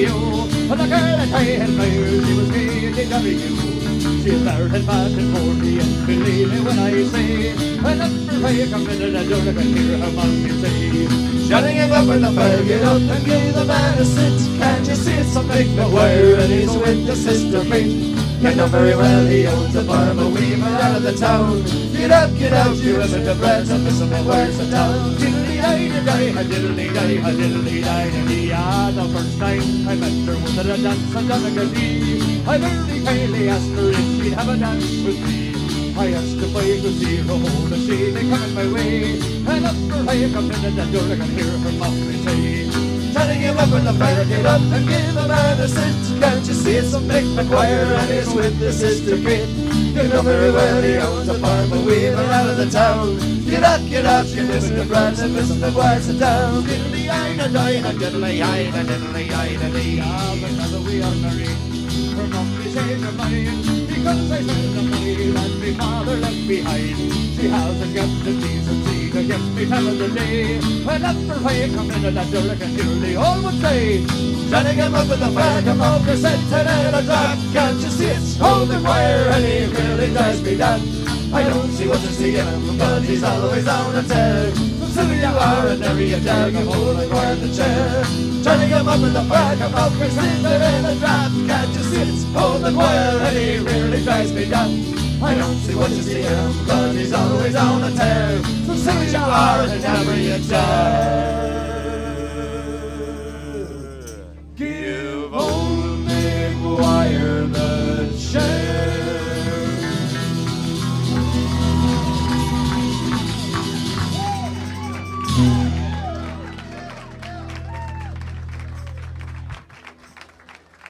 you. And the girl that I admired, she was KDW. She's there and fighting for me, and believe me when I say, and after I come into the door, I can hear her mommy say, shutting him up in the fire, get up and give the man a sit. Can't you see it's a Mick Maguire, and he's with the sister Pete. You know very well he owns a farm, a weaver out of the town. Get out, you haven't the bread, and Mr. Maguire's a town. Diddly-die-die-die, diddly-die, diddly-die-die-die. The first time I met her was at a dance on Donegal. I very kindly asked her if she'd have a dance with me. I asked if I could see her hold a shade coming my way. And after I come in at the door, I can hear her mommy say, shutting him up in the fire, get up and give a man a sit. Can't you see it's a Mick Maguire and he's with his sister Kate. You know very well he owns a farm, a weaver out of the town. Get out, you Mr. Brad, and Mr. Maguire's a town. Diddly-eye-da-die, diddly-eye-da, diddly-eye-da-dee. Ah, but now that we are married, her mommy changed her mind, because I spent the money that my father left behind. She hasn't got the decency to get me time of the day. And after I come in at that door, I can hear the old one say, shutting him up in the fire, come over, set it in a drop. Can't you see it's old Maguire, and he really drives me down. I don't see what to see him, but he's always on a tear. So silly you are, and there you jag, I'm old Maguire in the chair. Turning him up in the fire, come over, set it in a drop. Can't you see it's old Maguire, and he really drives me down. I don't see what you see him, but he's always on a tear. So silly you are, and never you dare.